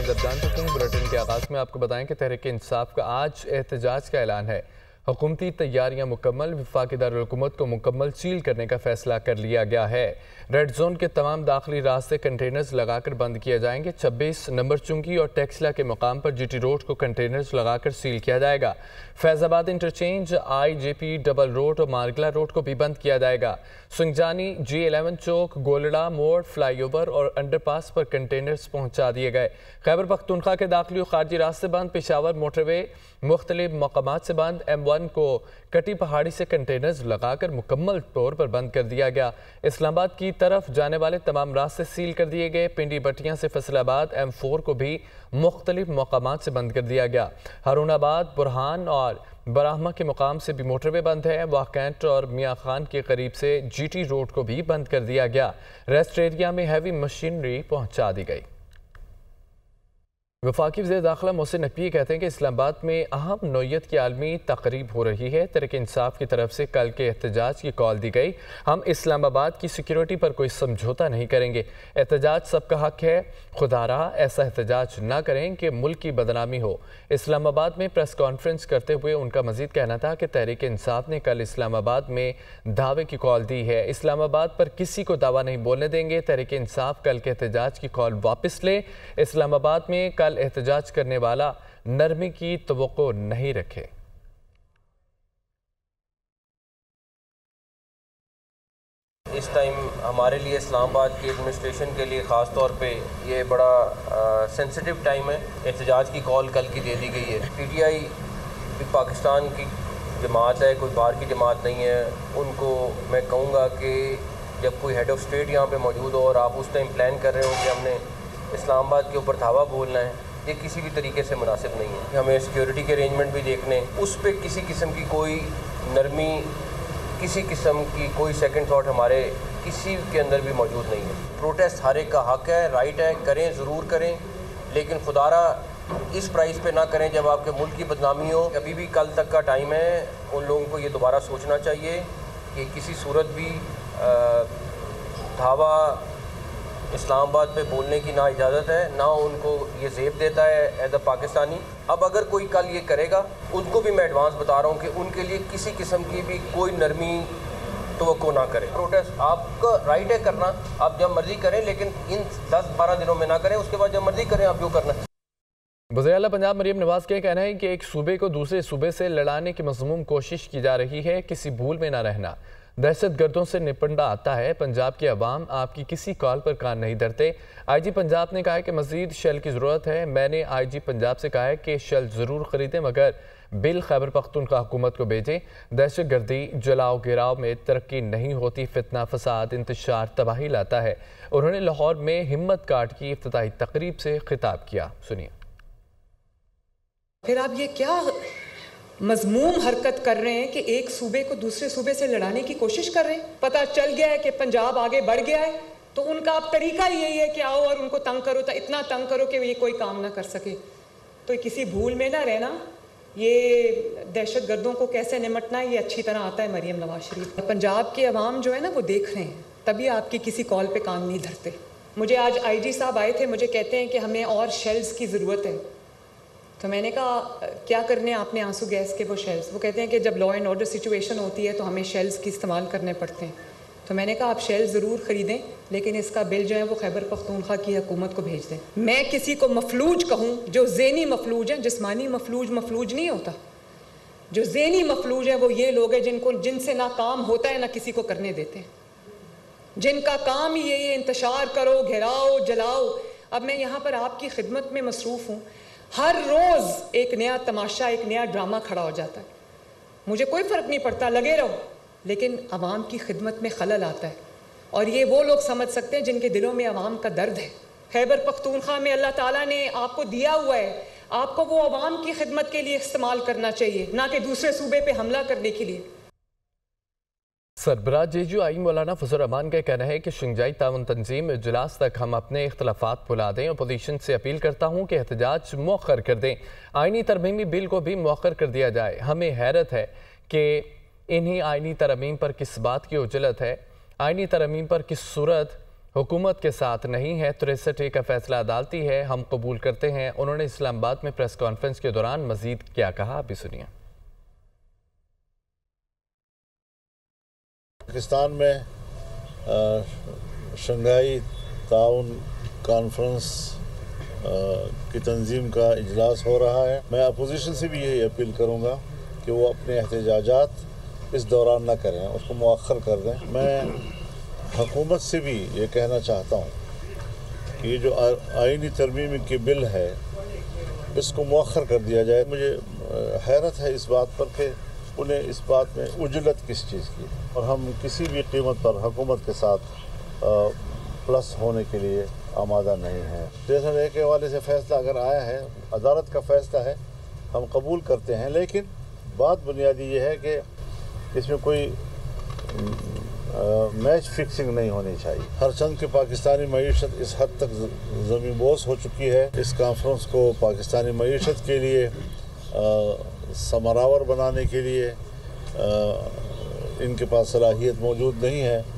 خبریں اب جان چکے ہیں۔ بلیٹن کے آغاز میں آپ کو بتائیں کہ تحریک انصاف کا آج احتجاج کا اعلان ہے۔ حکومتی تیاریاں مکمل، وفاقی دارالحکومت کو مکمل سیل کرنے کا فیصلہ کر لیا گیا ہے۔ ریڈ زون کے تمام داخلی راستے کنٹینرز لگا کر بند کیے جائیں گے۔ 26 نمبر چنگی اور ٹیکسلا کے مقام پر جی ٹی روڈ کو کنٹینرز لگا کر سیل کیا جائے گا۔ Faizabad interchange, I J P double road اور مارگلا روڈ کو بھی بند کیا جائے گا۔ سنگجانی، جی 11 چوک، گولڑا موڑ، فلائی اوور اور انڈر پاس پر کنٹینرز پہنچا دیے گئے۔ خیبر پختونخوا کے داخلی و خارجی راستے بند، پشاور موٹر وے مختلف مقامات سے بند۔ M1 کو کٹی پہاڑی سے کنٹینرز لگا کر مکمل طور پر بند کر دیا گیا۔ اسلام آباد کی طرف جانے والے تمام راستے سیل کر دیے گئے۔ پنڈی بٹیاں سے فیصل آباد M4 کو بھی مختلف مقامات سے بند کر دیا گیا۔ ہارون آباد، برہان اور براہمہ کے مقام سے بھی موٹر وے بند ہے۔ واکینٹ اور میاں خان کے قریب سے جی ٹی روڈ کو بھی بند کر دیا گیا۔ ریسٹ ایریا میں ہیوی مشینری پہنچا دی گئی۔ وفاقی وزیر داخلہ محسن نقوی کہتے ہیں کہ اسلام آباد میں اہم نوعیت کی عالمی تقریب ہو رہی ہے۔ تحریک انصاف کی طرف سے کل کے احتجاج کی کال دی گئی۔ ہم اسلام آباد کی سیکیورٹی پر کوئی سمجھوتا نہیں کریں گے۔ احتجاج سب کا حق ہے، خدا رہا ایسا احتجاج نہ کریں کہ ملک کی بدنامی ہو۔ اسلام آباد میں پریس کانفرنس کرتے ہوئے ان کا مزید کہنا تھا کہ تحریک انصاف نے کل اسلام آباد میں دعوے کی کال دی ہے۔ اسلام آباد پر کسی کو دعویٰ نہیں بولنے دیں گے۔ تحریک انصاف کل کے احتجاج کی کال واپس لے۔ اسلام آباد میں کل احتجاج کرنے والا نرمی کی توقع نہیں رکھے۔ اس ٹائم ہمارے لیے اسلام آباد کی ایڈمنسٹریشن کے لیے خاص طور پہ یہ بڑا سینسٹیو ٹائم ہے۔ احتجاج کی کال کل کی دے دی گئی ہے۔ پی ٹی آئی پاکستان کی جماعت ہے، کوئی باہر کی جماعت نہیں ہے۔ ان کو میں کہوں گا کہ جب کوئی ہیڈ آف اسٹیٹ یہاں پہ موجود ہو اور آپ اس ٹائم پلان کر رہے ہو کہ ہم نے اسلام آباد کے اوپر دھاوا بولنا ہے، یہ کسی بھی طریقے سے مناسب نہیں ہے۔ ہمیں سیکیورٹی کے ارینجمنٹ بھی دیکھنے، اس پہ کسی قسم کی کوئی نرمی، کسی قسم کی کوئی سیکنڈ تھاٹ ہمارے کسی کے اندر بھی موجود نہیں ہے۔ پروٹیسٹ ہر ایک کا حق ہے، رائٹ ہے، کریں، ضرور کریں، لیکن خدا را اس پرائز پہ نہ کریں جب آپ کے ملک کی بدنامی ہو۔ ابھی بھی کل تک کا ٹائم ہے، ان لوگوں کو یہ دوبارہ سوچنا چاہیے کہ کسی صورت بھی دھاوا اسلام آباد پہ بولنے کی نہ اجازت ہے، نہ ان کو یہ زیب دیتا ہے ایز اے پاکستانی۔ اب اگر کوئی کل یہ کرے گا، ان کو بھی میں ایڈوانس بتا رہا ہوں کہ ان کے لیے کسی قسم کی بھی کوئی نرمی توقع نہ کرے۔ پروٹیسٹ آپ کا رائٹ ہے کرنا، آپ جب مرضی کریں، لیکن ان 10-12 دنوں میں نہ کریں، اس کے بعد جب مرضی کریں آپ جو کرنا ہے۔ وزیر اعلیٰ پنجاب مریم نواز کا کہنا ہے کہ ایک صوبے کو دوسرے صوبے سے لڑانے کی مذموم کوشش کی جا رہی ہے، کسی بھول میں نہ رہنا۔ دہشت گردوں سے نپٹنا آتا ہے، پنجاب کی عوام آپ کی کسی کال پر کان نہیں دھرتے۔ آئی جی پنجاب نے کہا ہے کہ مزید شیل کی ضرورت ہے۔ میں نے آئی جی پنجاب سے کہا ہے کہ شیل ضرور خریدیں، مگر بل خیبر پختونخوا حکومت کو بھیجیں۔ دہشت گردی، جلاؤ گراؤ میں ترقی نہیں ہوتی، فتنہ فساد انتشار تباہی لاتا ہے۔ انہوں نے لاہور میں ہمت کارڈ کی افتتاحی تقریب سے خطاب کیا، سنیے۔ پھر آپ یہ کیا مذموم حرکت کر رہے ہیں کہ ایک صوبے کو دوسرے صوبے سے لڑانے کی کوشش کر رہے ہیں؟ پتہ چل گیا ہے کہ پنجاب آگے بڑھ گیا ہے، تو ان کا اب طریقہ یہی ہے کہ آؤ اور ان کو تنگ کرو، تو اتنا تنگ کرو کہ یہ کوئی کام نہ کر سکے۔ تو کسی بھول میں نہ رہنا۔ یہ دہشت گردوں کو کیسے نمٹنا ہے یہ اچھی طرح آتا ہے مریم نواز شریف۔ پنجاب کے عوام جو ہے نا وہ دیکھ رہے ہیں، تبھی آپ کی کسی کال پہ کان نہیں دھرتے۔ مجھے آج آئی جی صاحب آئے تھے، مجھے کہتے ہیں کہ ہمیں اور شیلز کی ضرورت ہے۔ تو میں نے کہا کیا کرنے آپ نے آنسو گیس کے وہ شیلز؟ وہ کہتے ہیں کہ جب لا اینڈ آرڈر سچویشن ہوتی ہے تو ہمیں شیلز کی استعمال کرنے پڑتے ہیں۔ تو میں نے کہا آپ شیلز ضرور خریدیں، لیکن اس کا بل جو ہے وہ خیبر پختونخوا کی حکومت کو بھیج دیں۔ میں کسی کو مفلوج کہوں، جو ذہنی مفلوج ہیں، جسمانی مفلوج نہیں ہوتا۔ جو ذہنی مفلوج ہیں وہ یہ لوگ ہیں جن سے نہ کام ہوتا ہے نہ کسی کو کرنے دیتے ہیں، جن کا کام ہی یہ انتشار کرو، گھراؤ، جلاؤ۔ اب میں یہاں پر آپ کی خدمت میں مصروف ہوں، ہر روز ایک نیا تماشا، ایک نیا ڈرامہ کھڑا ہو جاتا ہے۔ مجھے کوئی فرق نہیں پڑتا، لگے رہو، لیکن عوام کی خدمت میں خلل آتا ہے، اور یہ وہ لوگ سمجھ سکتے ہیں جن کے دلوں میں عوام کا درد ہے۔ خیبر پختونخوا میں اللہ تعالیٰ نے آپ کو دیا ہوا ہے، آپ کو وہ عوام کی خدمت کے لیے استعمال کرنا چاہیے، نہ کہ دوسرے صوبے پہ حملہ کرنے کے لیے۔ سربراہ جے یو آئی مولانا فضل الرحمان کا کہنا ہے کہ شنگھائی تعاون تنظیم اجلاس تک ہم اپنے اختلافات بھلا دیں۔ اپوزیشن سے اپیل کرتا ہوں کہ احتجاج مؤخر کر دیں، آئینی ترمیمی بل کو بھی مؤخر کر دیا جائے۔ ہمیں حیرت ہے کہ انہی آئینی ترمیم پر کس بات کی عجلت ہے، آئینی ترمیم پر کس صورت हुकूमत के साथ नहीं है। 63A का फैसला अदालती है, हम कबूल करते हैं। उन्होंने इस्लामाबाद में प्रेस कॉन्फ्रेंस के दौरान मजीद क्या कहा, अभी सुनिए। पाकिस्तान में शंघाई ताउन कॉन्फ्रेंस की तंजीम का इजलास हो रहा है। मैं अपोजिशन से भी यही अपील करूँगा कि वो अपने एहतजाजात इस दौरान न करें, उसको मुअख्खर कर दें। मैं हुकूमत से भी ये कहना चाहता हूँ कि ये जो आईनी तरमीम की बिल है इसको मुअख्खर कर दिया जाए। मुझे हैरत है इस बात पर कि उन्हें इस बात में उजलत किस चीज़ की, और हम किसी भी कीमत पर हुकूमत के साथ प्लस होने के लिए आमादा नहीं है। जैसे के हवाले से फ़ैसला अगर आया है, अदालत का फ़ैसला है, हम कबूल करते हैं, लेकिन बात बुनियादी ये है कि इसमें कोई मैच फिक्सिंग नहीं होनी चाहिए। हर चंद के पाकिस्तानी मईशत इस हद तक ज़मींबोस हो चुकी है, इस कॉन्फ्रेंस को पाकिस्तानी मईशत के लिए समरावर बनाने के लिए इनके पास सलाहियत मौजूद नहीं है।